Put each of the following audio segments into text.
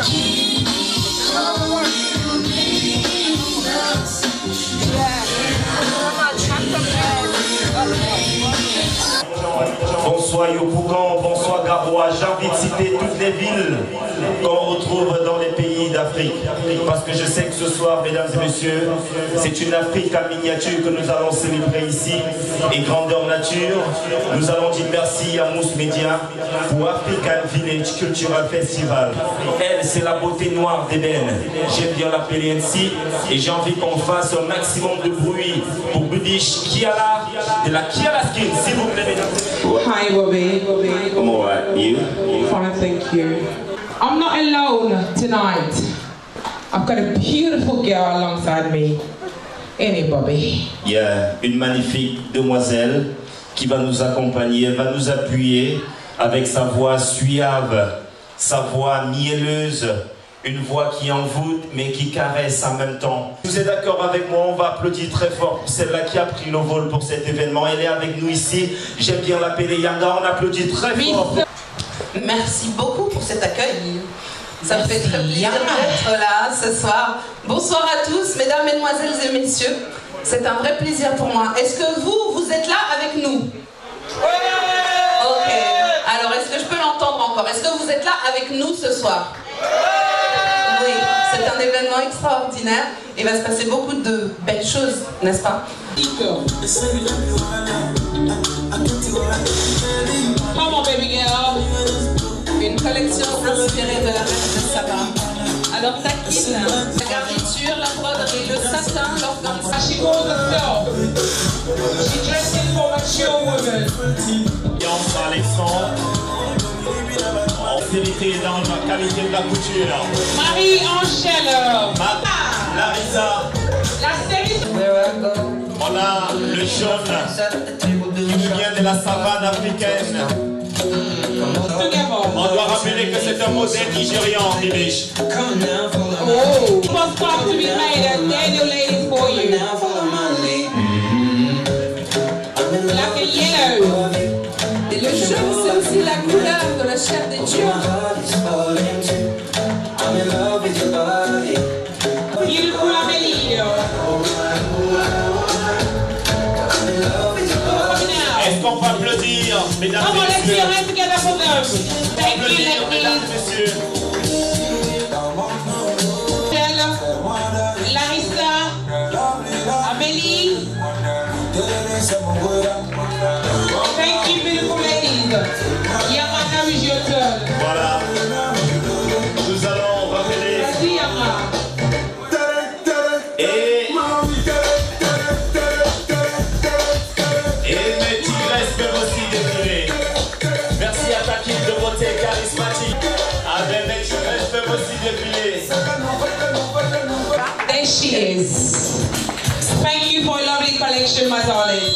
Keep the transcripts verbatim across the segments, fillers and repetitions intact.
Bonsoir Yopougon, bonsoir Garoua. J'ai envie de citer toutes les villes qu'on retrouve dans les pays d'Afrique. Parce que je sais que ce soir, mesdames et messieurs, c'est une Afrique en miniature que nous allons célébrer ici. Et grandeur nature, nous allons dire merci à Mousse Média pour African Village Cultural Festival. Elle, c'est la beauté noire d'Ébène. J'aime bien l'appeler ainsi. Et j'ai envie qu'on fasse un maximum de bruit pour Budish Kiala de la Kiala Skin, s'il vous plaît, mesdames et messieurs. Hi, Bobby. I'm alright, you? Fine, thank you. I'm not alone tonight. I've got a beautiful girl alongside me. Ain't it, Bobby? Yeah, une magnifique demoiselle qui va nous accompagner, elle va nous appuyer avec sa voix suave, sa voix mielleuse, une voix qui envoûte mais qui caresse en même temps. Vous êtes d'accord avec moi? On va applaudir très fort pour celle-là qui a pris le vol pour cet événement. Elle est avec nous ici. J'aime bien l'appeler Yanga. On applaudit très fort. Merci beaucoup pour cet accueil. Ça me fait très plaisir d'être là ce soir. Bonsoir à tous, mesdames, mesdemoiselles et messieurs. C'est un vrai plaisir pour moi. Est-ce que vous, vous êtes là avec nous? Ok. Alors, est-ce que je peux l'entendre encore? Est-ce que vous êtes là avec nous ce soir? Oui, c'est un événement extraordinaire. Il va se passer beaucoup de belles choses, n'est-ce pas? Come on, baby girl. Une collection inspirée de la reine de Saba. Alors taquine, la garniture, la broderie, le satin, l'organisation. She goes herself. She dresses for mature women. Alexandre, en vérité dans la qualité de la couture. Marie-Angèle. Larissa. La série. On a le jaune qui nous vient de la savane africaine. On doit rappeler que c'est un modèle nigérian, Bibiche. Oh. Must talk to be made a Daniel lady for you. Like a yellow. Et le jaune, c'est aussi la couleur de la chair des dieux. Beautiful Amélie. Est-ce qu'on peut applaudir, mesdames Come on, et let's messieurs? get hands together for them. Thank you, Applaudir, mesdames et messieurs. Larissa, Amélie. Thank you, beautiful ladies. Yama, now is your turn. Voilà. Nous allons rappeler. Vas-y, Yama. Et... Et mes tigresses peuvent aussi défiler. Merci à ta kit de beauté charismatique. Avec mes tigresses peuvent aussi défiler. There she is. Thank you for a lovely collection, my darling.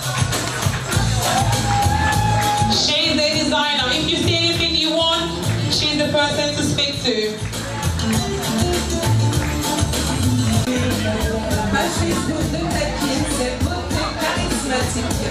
She's the designer. If you see anything you want, she's the person to speak to. Ma Facebook de taquine, c'est beauté charismatique.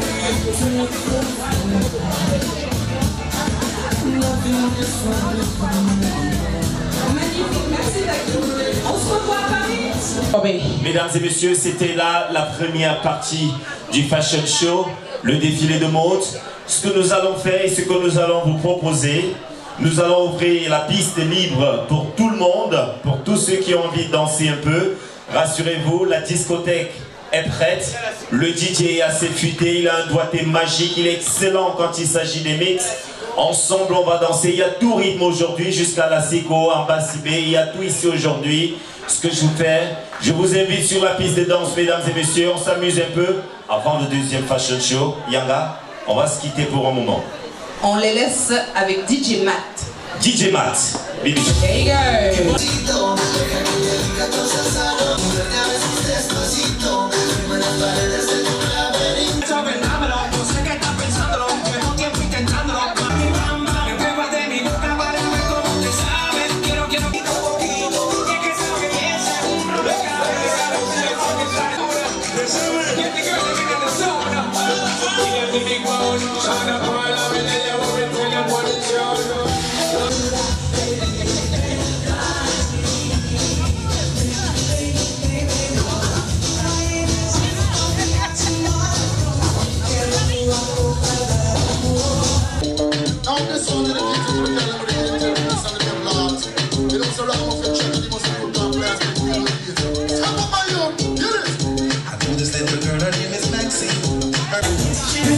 Magnifique, merci taquine. On se revoit à Paris. Mesdames et messieurs, c'était là la première partie du fashion show, le défilé de mode. Ce que nous allons faire et ce que nous allons vous proposer, nous allons ouvrir la piste libre pour tout le monde, pour tous ceux qui ont envie de danser un peu. Rassurez-vous, la discothèque est prête. Le D J est assez futé, il a un doigté magique, il est excellent quand il s'agit des mix. Ensemble, on va danser. Il y a tout rythme aujourd'hui, jusqu'à la Seco, en Bassibé. Il y a tout ici aujourd'hui. Ce que je vous fais, je vous invite sur la piste de danse, mesdames et messieurs. On s'amuse un peu avant le deuxième fashion show. Yanga, on va se quitter pour un moment. On les laisse avec D J Matt. D J Matt, baby. There you go.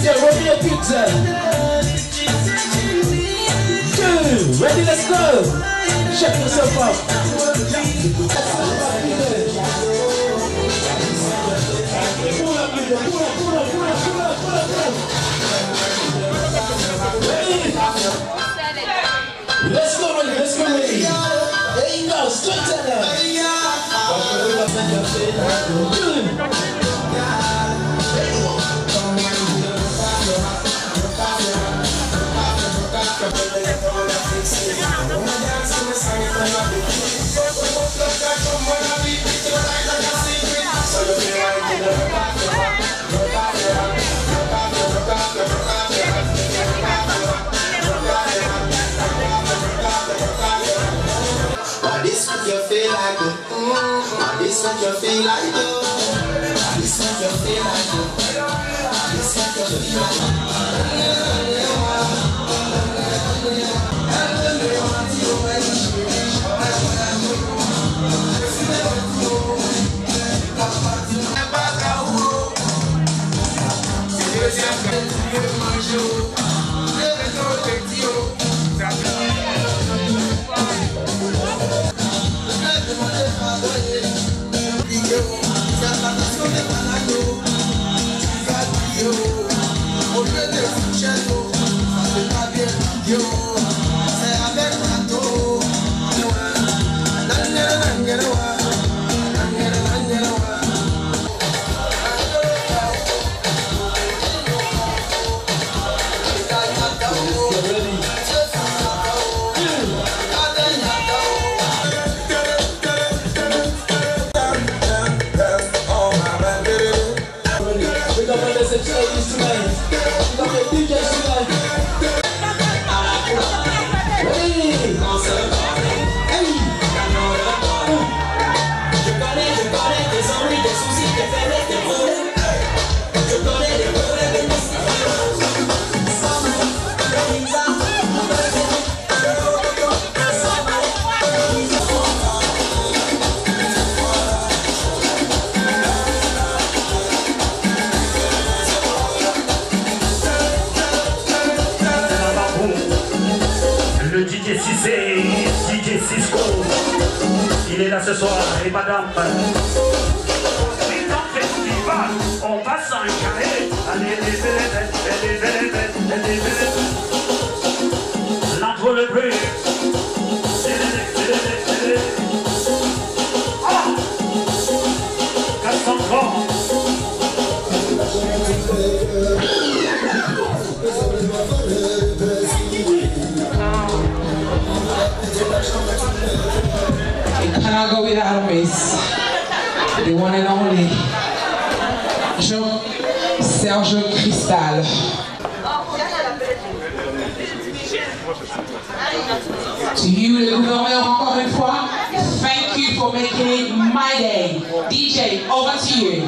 D J, roll me a pizza. Two, ready, let's go. Check yourself out. Pull up, pull up, pull up, pull up, pull up, pull up, pull up. Ready? Let's go, ready, let's go, ready. There you go, straight to them. This what you feel like, mm, this what you feel like, this what you feel like, this what you feel like. Le D J Cissé, D J Cisco, il est là ce soir et madame. Dans le festival, on va s'encarrer. Allez, les belles, les belles, les belles, l'entre le bruit. Ah, quatre cents francs. It cannot go without a miss. The one and only Jean Serge Cristal. To you, le gouverneur, encore une fois, thank you for making it my day. D J, over to you.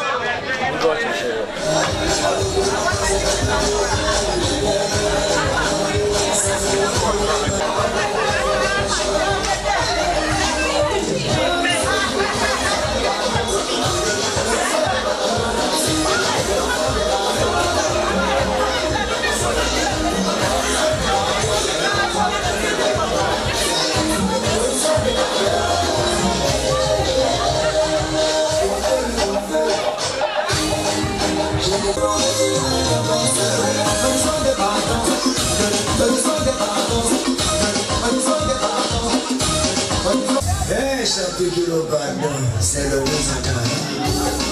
Hey, chanter du Lobano, c'est le Louis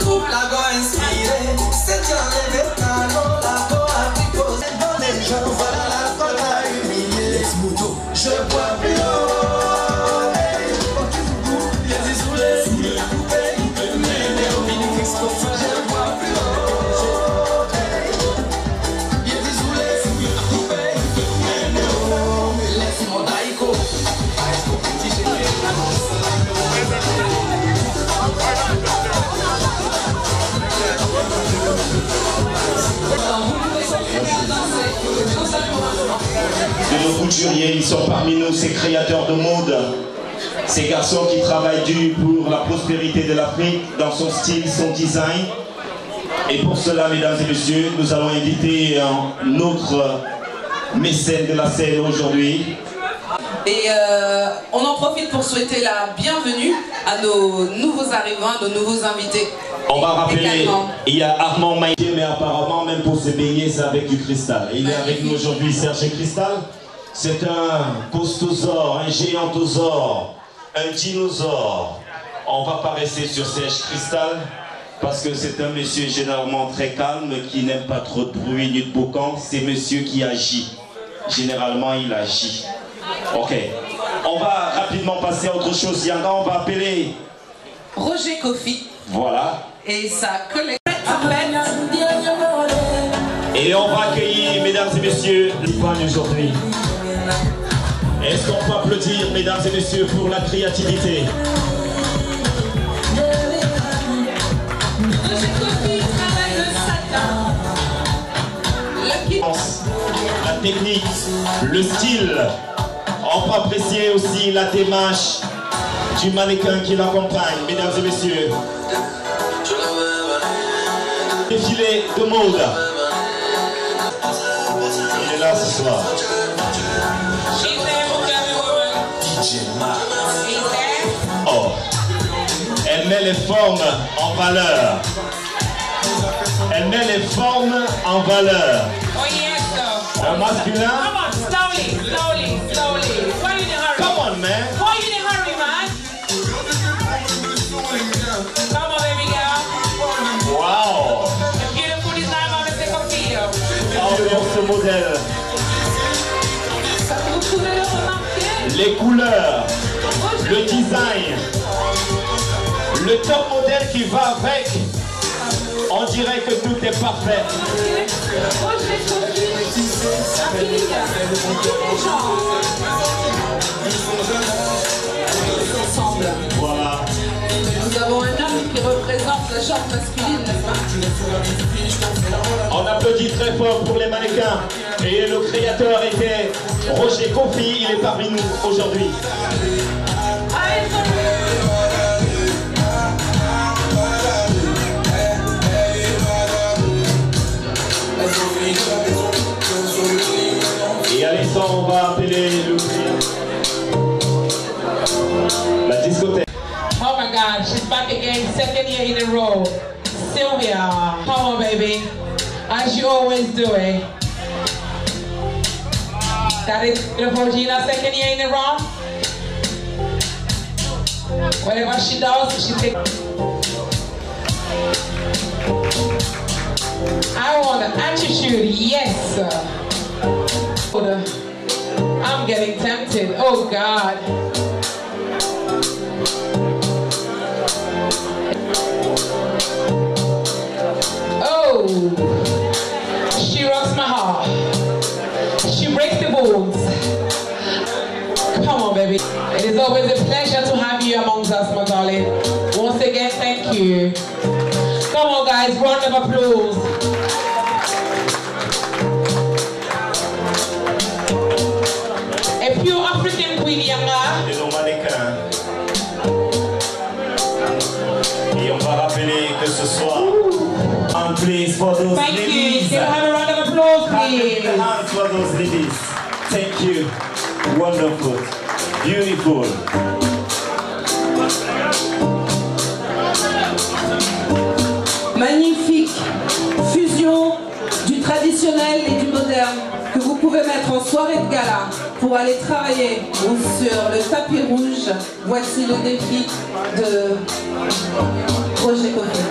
La go inspiré, c'est Dieu levé talon, la go a piposé. Les gens voilà la côte à humilier. Les motos, je bois plus haut. Hey, oh tu vous les isolés, sous les coupés, coupés, mais les hominiques exposés. Je bois plus haut. Hey, les isolés, sous les coupés, coupés, mais les hominiques. Laisse-moi daïko. De nos couturiers, ils sont parmi nous, ces créateurs de mode, ces garçons qui travaillent dur pour la prospérité de l'Afrique dans son style, son design. Et pour cela, mesdames et messieurs, nous allons inviter un autre mécène de la scène aujourd'hui. Et euh, on en profite pour souhaiter la bienvenue à nos nouveaux arrivants, à nos nouveaux invités. On va rappeler, également. Il y a Armand Maïté, mais apparemment, même pour se baigner, c'est avec du cristal. Il est avec nous aujourd'hui, Serge Cristal. C'est un costosaure, un géantosaure, un dinosaure. On va pas rester sur Serge Cristal, parce que c'est un monsieur généralement très calme, qui n'aime pas trop de bruit ni de boucan. C'est monsieur qui agit. Généralement, il agit. Ok. On va rapidement passer à autre chose. Yanga, on va appeler Roger Kofi. Voilà. Et sa collègue. Et on va accueillir, mesdames et messieurs, l'Ivoire aujourd'hui. Est-ce qu'on peut applaudir, mesdames et messieurs, pour la créativité? Roger Kofi travaille le satin. La technique, le style. On peut apprécier aussi la démarche du mannequin qui l'accompagne, mesdames et messieurs. Défilé de mode. Il est là ce soir. Oh. Elle met les formes en valeur. Elle met les formes en valeur. Oh yes, sir. Un masculin. Come on, slowly, slowly, slowly. Why you in a hurry? Come on, man. Why you in a hurry, man? Come on, baby girl. Wow. The beautiful design of Mister Copillo. Encore ce modèle. Vous pouvez le remarquer. Les couleurs, le design, le top modèle qui va avec. On dirait que tout est parfait. Roger Kofi, sa fille, tous les gens. Ensemble. Voilà. Nous avons un homme qui représente la genre masculine, n'est-ce pas? On applaudit très fort pour les mannequins. Et le créateur était Roger Kofi, il est parmi nous aujourd'hui. Et à l'instant, on va appeler le la discothèque. Oh my God, she's back again, second year in a row. Sylvia, come on, baby. As you always do it. That is beautiful, Gina, second year in a row. Whatever she does, she takes. I want an attitude, yes. I'm getting tempted, oh God. Oh, she rocks my heart. She breaks the bones. Come on, baby. It is always a pleasure to have you amongst us, my darling. Once again, thank you. Come on, guys, round of applause. A pure African queen, Yanga. Et nos mannequins. Et on va rappeler que ce soir, and please for those Thank ladies. you. Can I have a round of applause, please? Hands for those ladies. Thank you. Wonderful. Beautiful. Magnifique fusion du traditionnel et du moderne que vous pouvez mettre en soirée de gala pour aller travailler ou sur le tapis rouge. Voici le défi de Roger Kofi.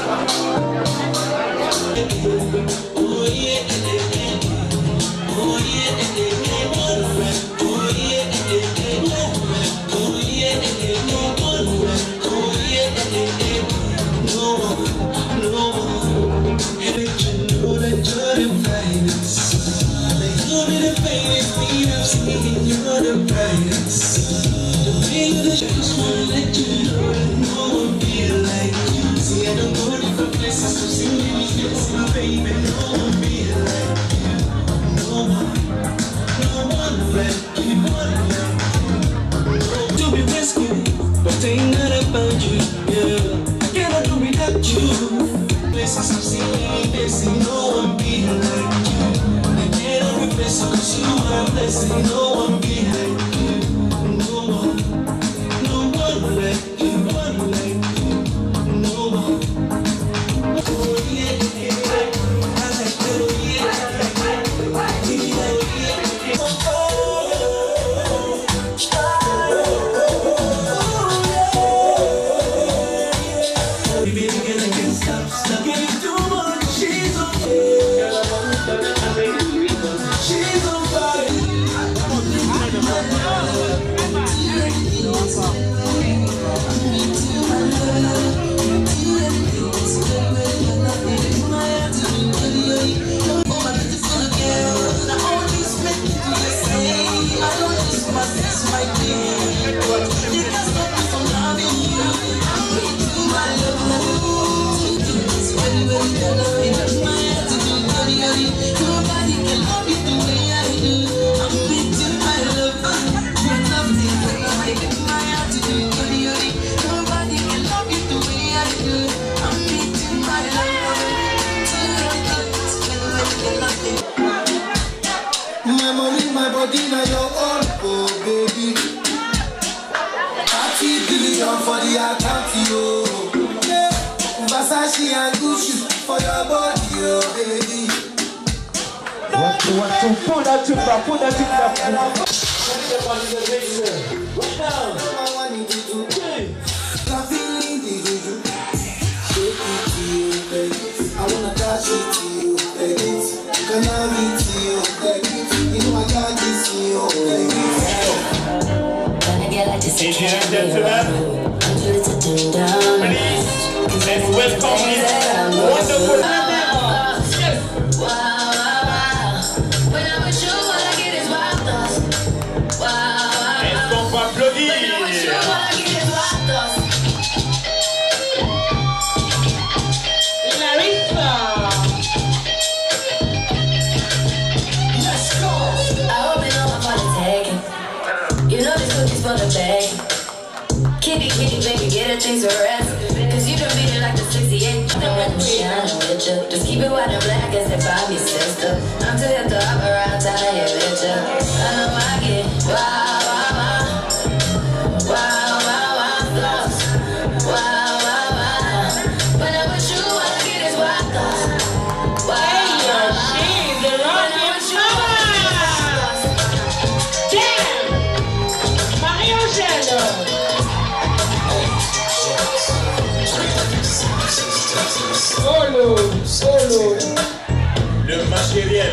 Le matériel,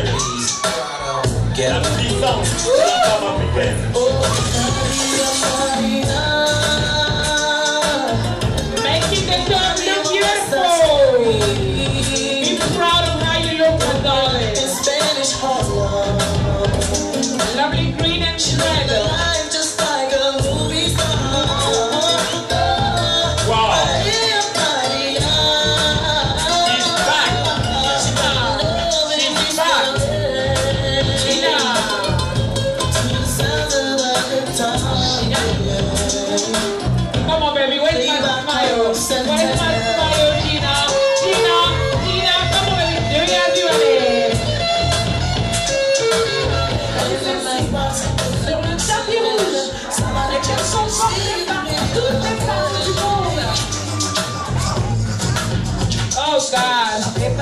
la puissance de la femme africaine. Making the dog look beautiful. Be proud of how you look, my darling. Lovely green and red. Come on, baby, where's my smile? Where's my smile, Gina? Gina, Gina, come on, baby. Do you do it? Oh, God.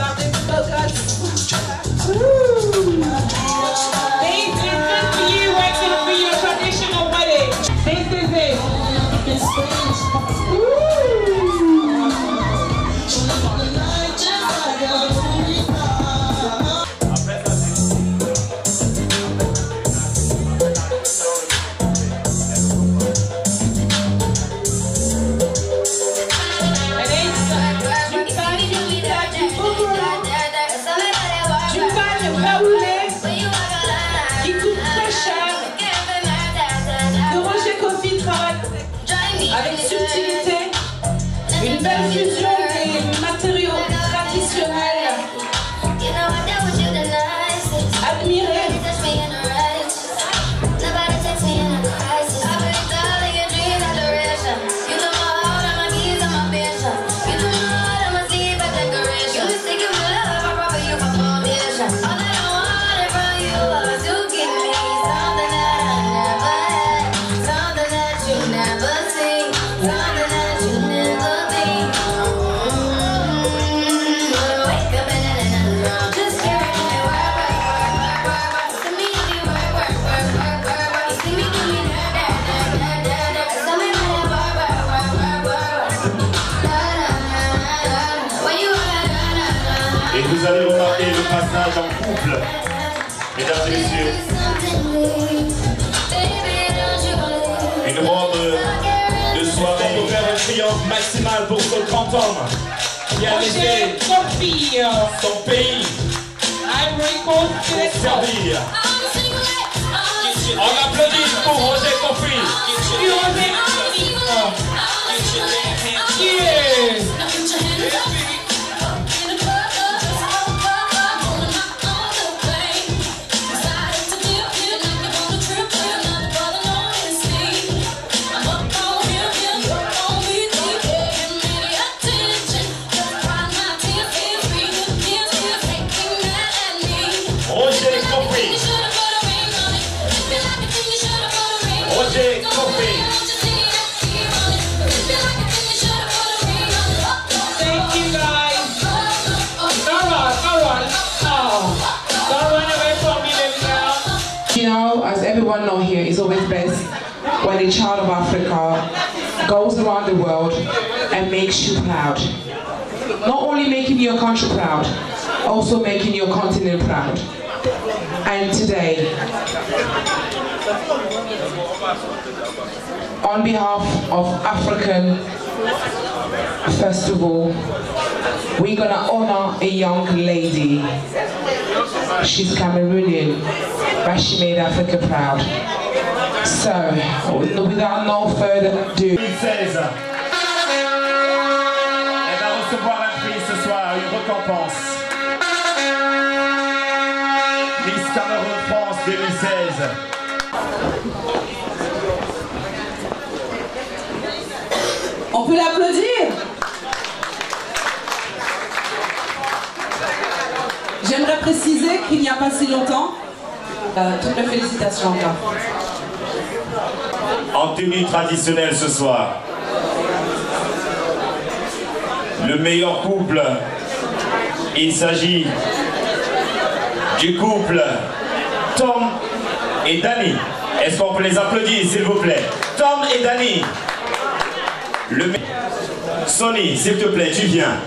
Woo. This is just for you, waiting for your traditional wedding. This is it. Woo. avec subtilité, une belle fusion des matériaux traditionnels. Admirez. Vous allez remarquer le passage en couple, mesdames et messieurs. Une robe de soirée. On peut faire un triomphe maximal pour ce grand homme qui a laissé son pays pour servir. On applaudit pour Roger Kofi. You know, as everyone knows here, it's always best when a child of Africa goes around the world and makes you proud. Not only making your country proud, also making your continent proud. And today, on behalf of African Festival, we're gonna honor a young lady. She's Cameroonian, but she made Africa proud. So, without no further ado. deux mille seize. Elle va recevoir un prix ce soir, une récompense. Miss Cameroun France deux mille seize. On peut l'applaudir. J'aimerais préciser qu'il n'y a pas si longtemps, euh, toutes mes félicitations encore. En tenue traditionnelle ce soir, le meilleur couple, il s'agit du couple Tom et Danny. Est-ce qu'on peut les applaudir s'il vous plaît? Tom et Danny. Le me... Sonny, s'il te plaît, tu viens.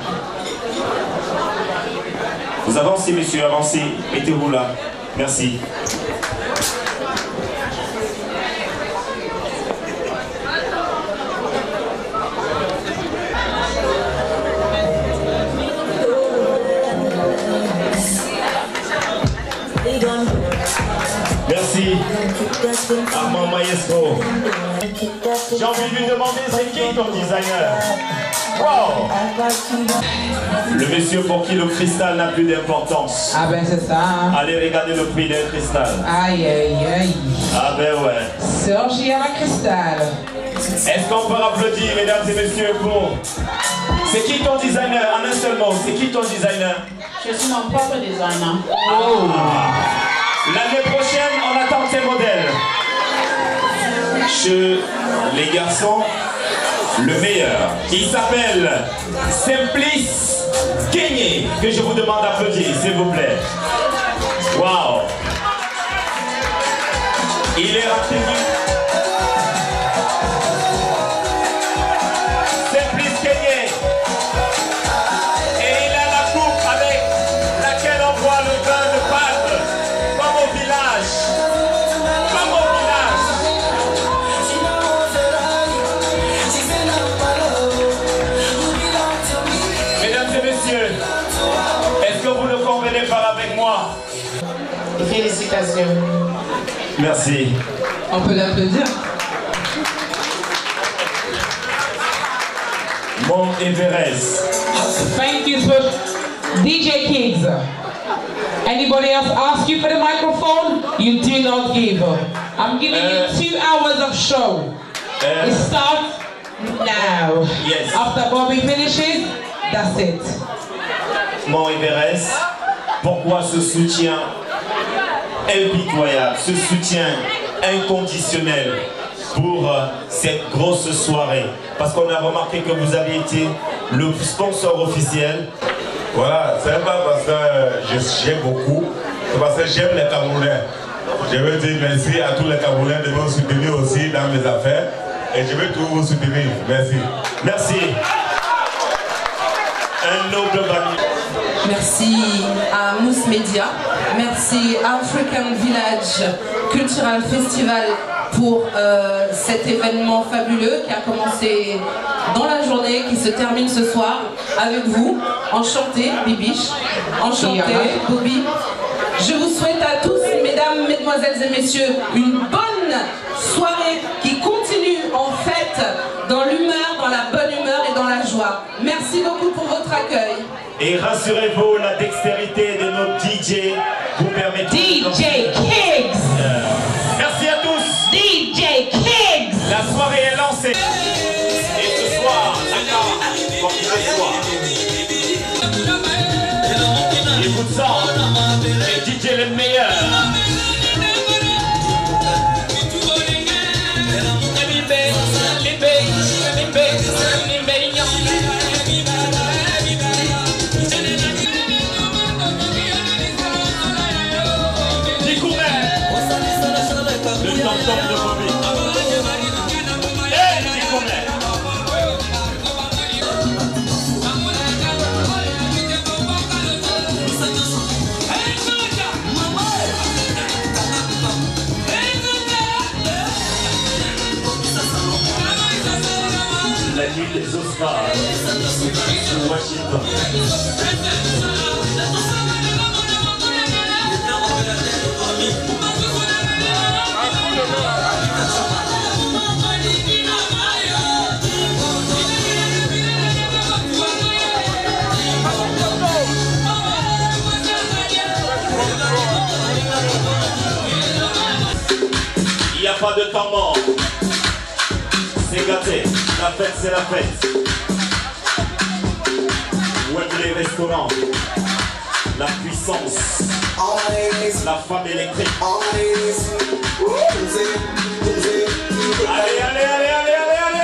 Vous avancez, messieurs, avancez. Mettez-vous là. Merci. Merci. Armand Maestro. J'ai envie de lui demander c'est qui ton designer? Wow! Le monsieur pour qui le cristal n'a plus d'importance. Ah ben c'est ça. Allez regarder le prix d'un cristal. Aïe aïe aïe. Ah ben ouais. Sergi à la cristal. Est-ce qu'on peut applaudir mesdames et messieurs pour... C'est qui ton designer? En un seul mot, c'est qui ton designer? Je suis mon propre designer. Oh. L'année prochaine, on attend ces modèles. Chez les garçons, le meilleur. Il s'appelle Simplice Kenyé, que je vous demande d'applaudir, s'il vous plaît. Waouh! Il est rapide. Simplice Kenyé. Et il a la coupe avec laquelle on voit le vin de palme, comme au village. Comme au village. Mesdames et messieurs, est-ce que vous ne convenez pas avec moi? Félicitations. Merci. On peut l'applaudir. Mon Everest. Thank you so much. D J Kiggs. Anybody else ask you for the microphone? You do not give. I'm giving uh, you two hours of show. Uh, it starts now. Yes. After Bobby finishes, that's it. Mon Everest, pourquoi ce soutien impitoyable, ce soutien inconditionnel pour euh, cette grosse soirée? Parce qu'on a remarqué que vous avez été le sponsor officiel. Voilà, c'est pas parce que j'aime beaucoup, c'est parce que j'aime les Camerounais. Je veux dire merci à tous les Camerounais de me soutenir aussi dans mes affaires. Et je vais toujours vous soutenir. Merci. Merci. Un noble bami. Merci à Mousse Media. Merci à African Village Cultural Festival pour euh, cet événement fabuleux qui a commencé dans la journée, qui se termine ce soir avec vous. Enchanté, Bibiche. Enchanté, Bobby. Je vous souhaite à tous, mesdames, mesdemoiselles et messieurs, une bonne soirée qui continue en fête dans l'humeur, dans la bonne humeur et dans la joie. Merci beaucoup pour votre accueil. Et rassurez-vous, la dextérité de nos D J vous permet de... D J Kiggs. Euh, merci à tous. D J Kiggs. La soirée est lancée. Et ce soir, d'accord, comme ce soir. Il vous sent les D J les meilleurs. Le tanton de Bobby. Et j'y connais. La nuit des Oscars sur Washington. Il n'y a pas de temps mort. C'est gâté. La fête, c'est la fête. Wembley Restaurant. La puissance. La femme électrique. Allez, allez, allez, allez, allez, allez,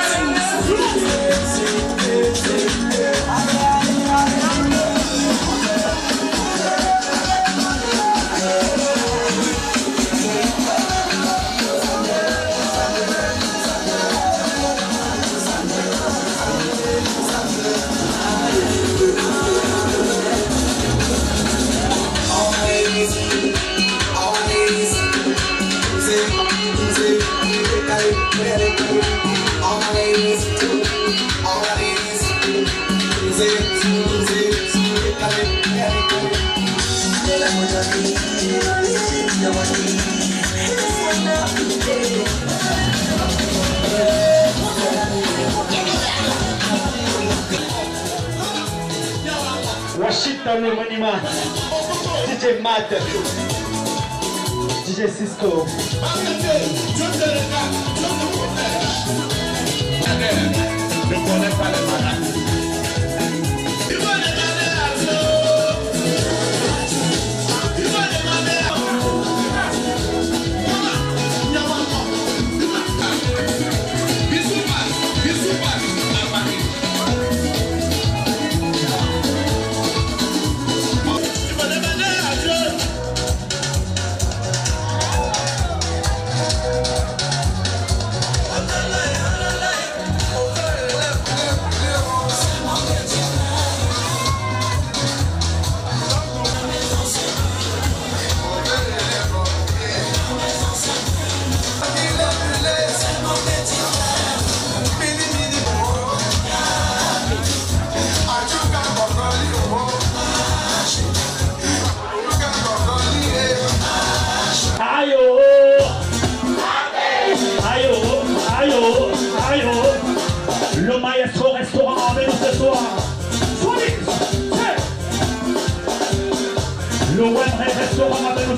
Washington le monument, D J Matt, D J Cisco. Ne connais pas les malades.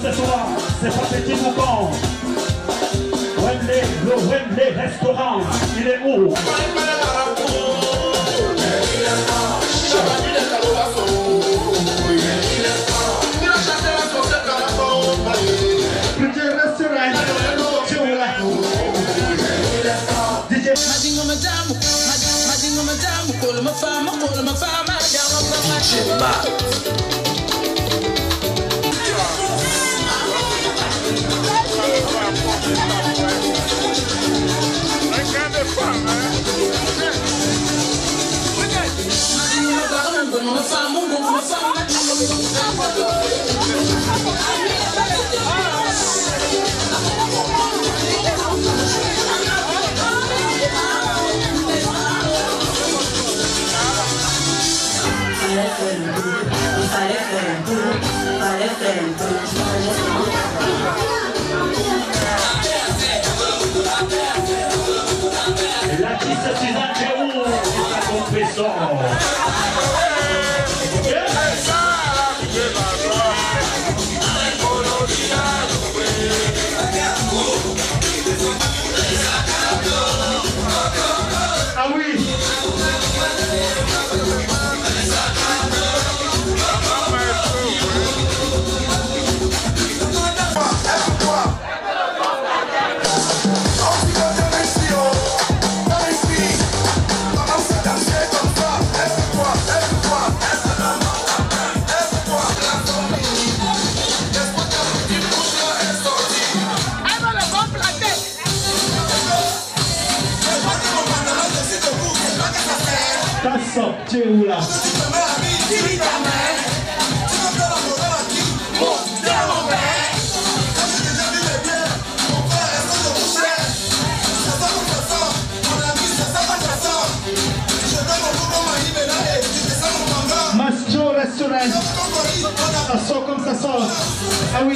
ce soir, c'est pas Petit Boucan. Wembley, le Wembley restaurant, il est où? Madingo madamu, madingo madamu, kola mafama, kola mafama, D J Max. L'artiste Suzanne Théroux est à compressor. Ah oui. Tu es où là? Mastro Restaurant. Ça sort comme ça sort. Ah oui.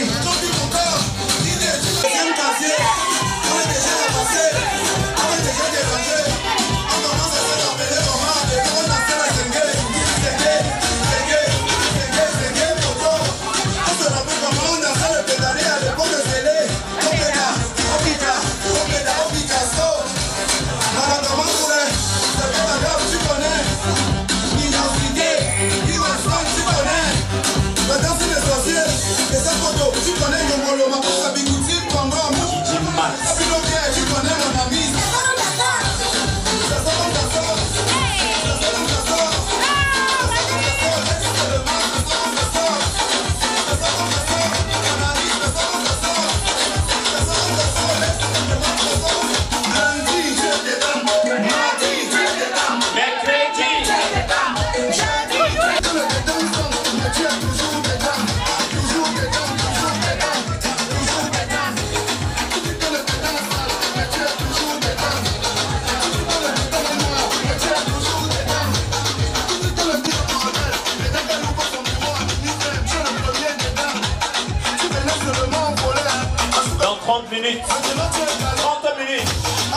trente minutes. trente minutes.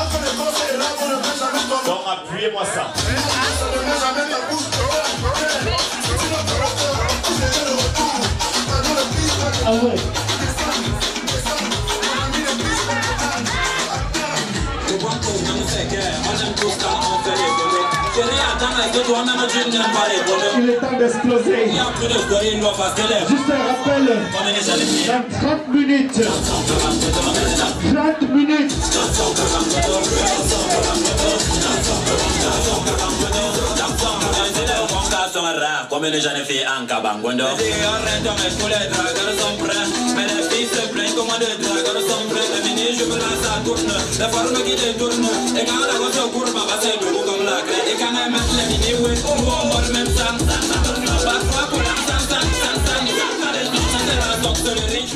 Donc appuyez-moi ça. Ah ouais. Il est temps d'exploser. Juste un rappel. Dans trente minutes. trente minutes. Comme les jeunes filles en cabangondo. Mais les filles se plaignent comment de dragons sont prêts. Les mini je me lance à tourne. La forme qui détourne. Et quand la gosse court, ma base est debout comme la craie. Et quand elle met les mini oui, on mord même sang. Parfois pour la sang, sang, sang, sang. C'est la tox de riche.